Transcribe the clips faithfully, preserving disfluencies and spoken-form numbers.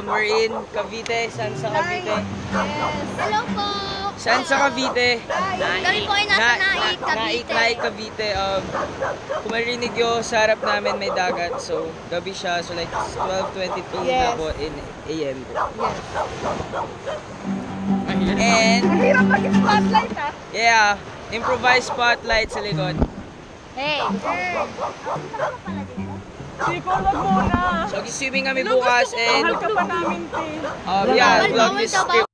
Um, we're in Cavite. Saan sa Cavite? Yes. Hello po. Saan sa Cavite? Kami po ay nasa Naic, Naic, Cavite. Naic, Cavite. Um, kung marinig nyo, sa harap namin may dagat. So, gabi siya. So, like twelve twenty-two Yes. na po in A M. Yes. And, Mahirap mag-spotlight ah. yeah, improvised spotlight sa likod. Hey. Siko lang muna. So, swimming kami bukas and, Mahal ka pa namin, te. um, yeah, vlog this trip.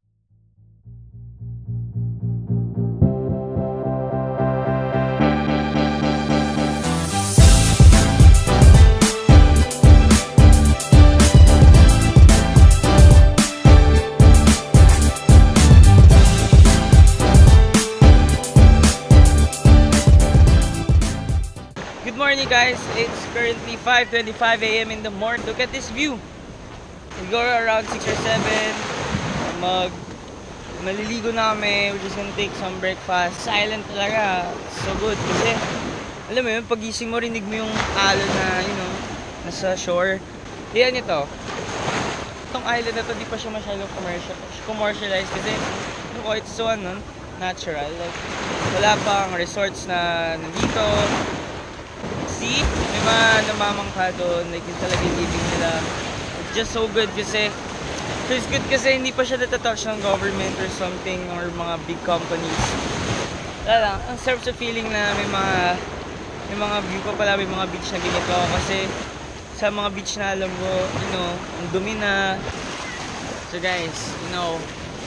Good morning guys, it's currently five twenty-five A M in the morning. Look at this view. We go around six or seven. Mag maliligo na kami. We're just gonna take some breakfast. Silent talaga. So good kasi alam mo yun, pagising mo rinig mo yung alon na, you know, nasa shore. Yan ito. Itong island na to, di pa siya masyadong commercial, commercialized kasi oh, it's so ano, natural. Like, wala pang resorts na nandito. See? May mga namamangka doon. Like, yun talaga yung living nila. It's just so good kasi feels good kasi hindi pa siya natatouch ng government or something or mga big companies. Wala lang. Ang sarap sa feeling na may mga may mga view pa pala, may mga beach na ganito. Kasi sa mga beach na alam mo, you know, ang dumi na. So guys, you know,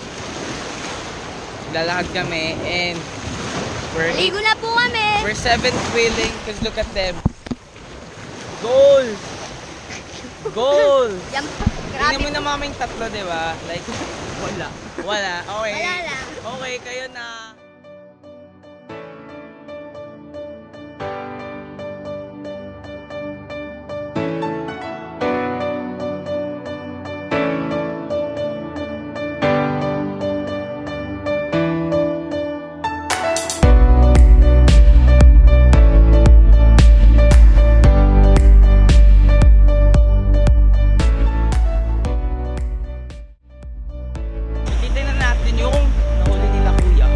lalakad kami and we're Ligo na po kami. We're seventh wheeling because look at them. Goal! Goal! Yan, Tingnan grabe. mo na maming tatlo, di ba? Like, wala. Wala. Okay. Wala lang. Okay, kayo na. Titignan natin yung nahuli nila kuya.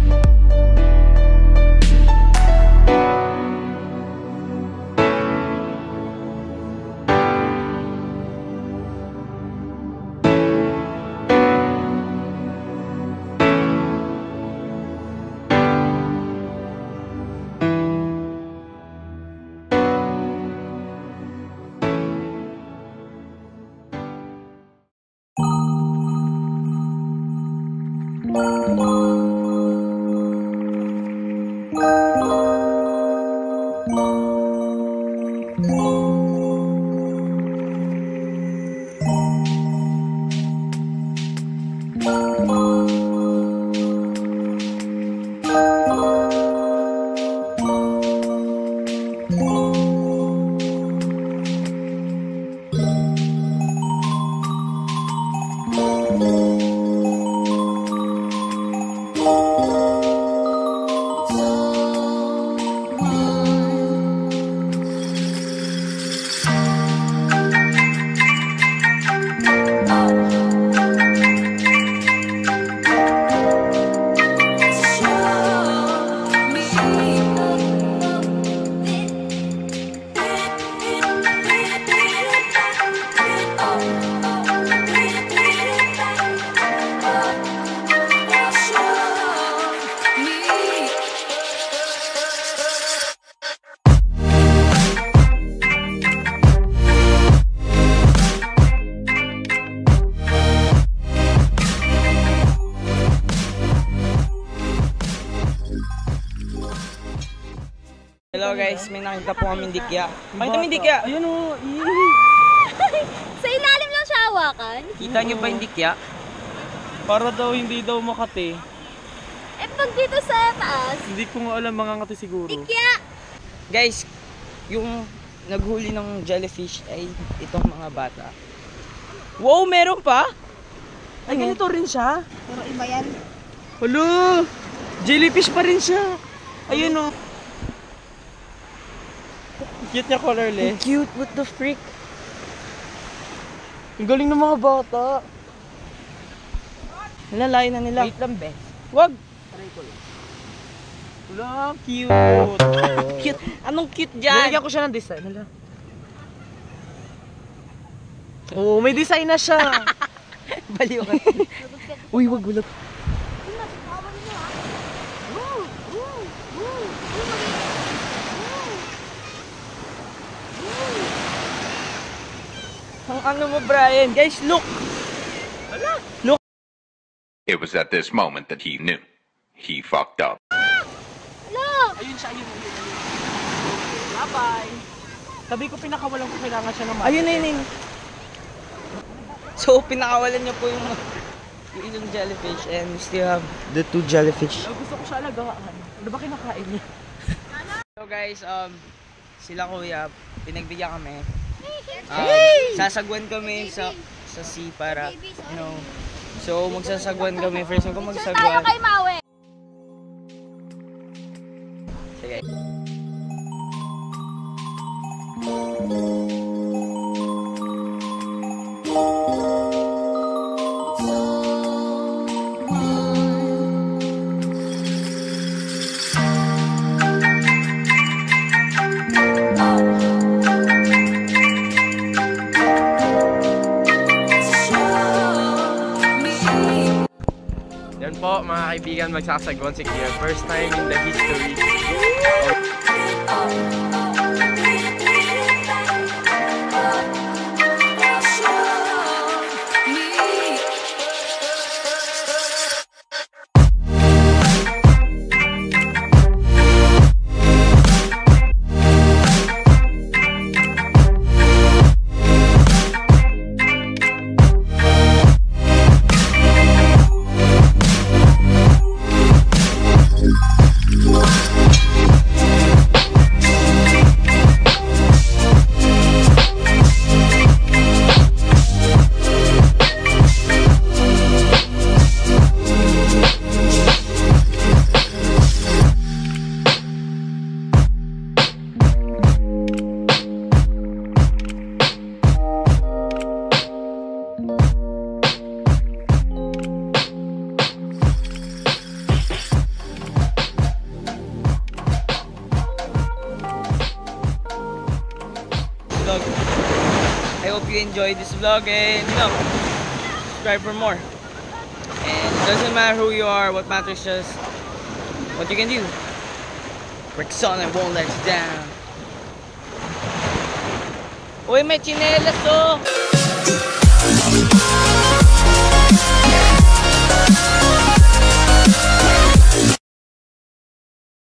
Hello guys, may nakita po kami dikya. Ay, ito may dikya! Ayun o. Sa ilalim lang siya hawakan. Kita nyo ba yung dikya? Para daw hindi daw makati. Eh pag dito sa taas, Hindi ko nga alam, mga ngati siguro. tikya. Guys, yung naghuli ng jellyfish ay itong mga bata. Wow, meron pa? Ay, ganito rin siya. Pero iba yan. Hello! Jellyfish pa rin siya. Ayun o. Cute niya color le. Cute, what the freak? Ang galing ng mga bata. Nilalayo na nila. Wait lang, be. Wag! Try ko lang. Wala, cute. Cute. Anong cute dyan? Nilagyan ko siya ng design. Hala. Oo, may design na siya. Baliw ka. Uy, wag wala. Ang ano mo, Brian? Guys, look! Hala. Look! It was at this moment that he knew. He fucked up. Look! Ayun siya, ayun, ayun, ayun. Bye-bye. Sabi ko pinakawalan ko kailangan siya ng mati. Ayun na yun, yun. So, pinakawalan niyo po yung, yung isang jellyfish and we still have the two jellyfish. Oh, gusto ko siya alagaan. Ano ba kinakain niya? So guys, um, sila kuya, pinagbigyan kami. Um, Hey! sasagwan kami sa sa sea para, you know, so magsasagwan kami. First ko Tayo magsagwan. kay Maui. Sige. Yan po mga kaibigan, magsasagwan si Kier. First time in the history. Vlog. I hope you enjoyed this vlog and you know, subscribe for more. And it doesn't matter who you are, what matters just what you can do. Works on and won't let you down. Uy, may chinelas oh!